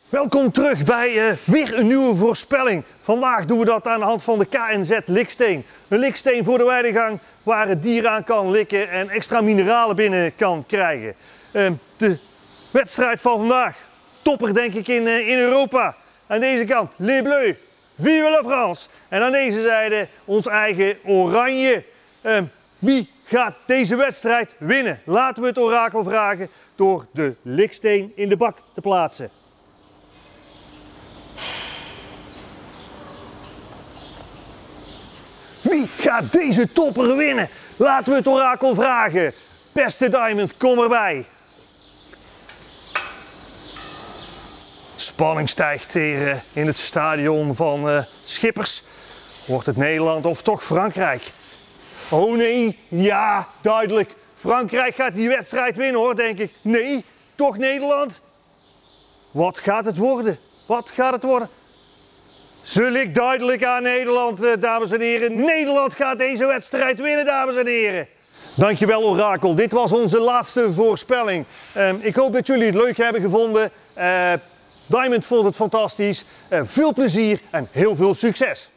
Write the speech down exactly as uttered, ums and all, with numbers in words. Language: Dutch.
Welkom terug bij uh, weer een nieuwe voorspelling. Vandaag doen we dat aan de hand van de K N Z liksteen. Een liksteen voor de weidegang waar het dier aan kan likken en extra mineralen binnen kan krijgen. Uh, de wedstrijd van vandaag, topper denk ik in, uh, in Europa. Aan deze kant, Les Bleus, vive la France. En aan deze zijde ons eigen Oranje. Uh, wie gaat deze wedstrijd winnen? Laten we het orakel vragen door de liksteen in de bak te plaatsen. Wie gaat deze topper winnen? Laten we het orakel vragen. Beste Diamond, kom erbij. Spanning stijgt hier in het stadion van uh, Schippers. Wordt het Nederland of toch Frankrijk? Oh nee, ja, duidelijk. Frankrijk gaat die wedstrijd winnen hoor, denk ik. Nee, toch Nederland? Wat gaat het worden? Wat gaat het worden? Ze ligt duidelijk aan Nederland, dames en heren. Nederland gaat deze wedstrijd winnen, dames en heren. Dankjewel, orakel. Dit was onze laatste voorspelling. Um, ik hoop dat jullie het leuk hebben gevonden. Uh, Diamond vond het fantastisch. Uh, veel plezier en heel veel succes.